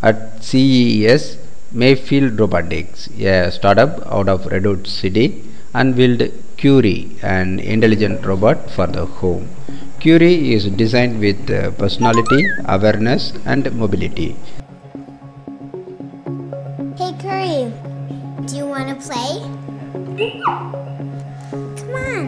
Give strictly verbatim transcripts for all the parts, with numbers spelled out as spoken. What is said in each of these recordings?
At C E S, Mayfield Robotics, a startup out of Redwood City, unveiled Kuri, an intelligent robot for the home. Kuri is designed with uh, personality, awareness, and mobility. Hey Kuri, do you want to play? Come on.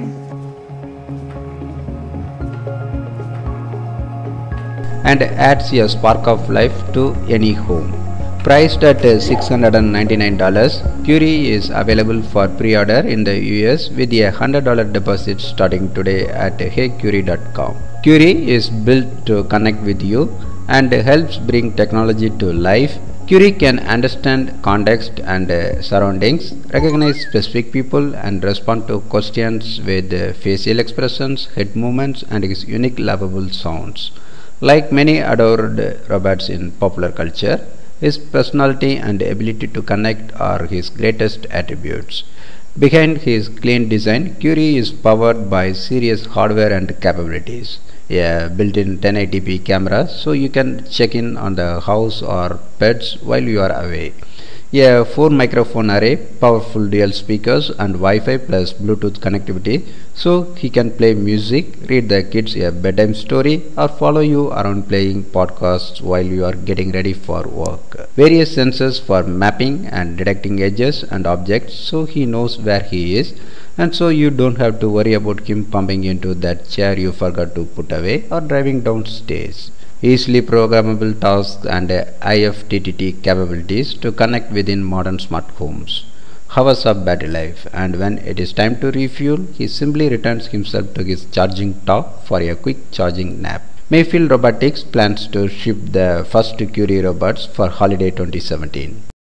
And adds a spark of life to any home. Priced at six hundred ninety-nine dollars, Kuri is available for pre-order in the U S with a one hundred dollars deposit starting today at hey kuri dot com. Kuri is built to connect with you and helps bring technology to life. Kuri can understand context and uh, surroundings, recognize specific people, and respond to questions with uh, facial expressions, head movements, and its unique lovable sounds. Like many adored robots in popular culture, his personality and ability to connect are his greatest attributes. Behind his clean design, Kuri is powered by serious hardware and capabilities. A built-in ten eighty p camera so you can check in on the house or pets while you are away. A four microphone array, powerful dual speakers, and Wi-Fi plus Bluetooth connectivity so he can play music, read the kids a bedtime story, or follow you around playing podcasts while you are getting ready for work. Various sensors for mapping and detecting edges and objects so he knows where he is, and so you don't have to worry about him bumping into that chair you forgot to put away or driving downstairs. Easily programmable tasks and I F T T T capabilities to connect within modern smart homes. Hours of battery life, and when it is time to refuel, he simply returns himself to his charging dock for a quick charging nap. Mayfield Robotics plans to ship the first Kuri robots for holiday twenty seventeen.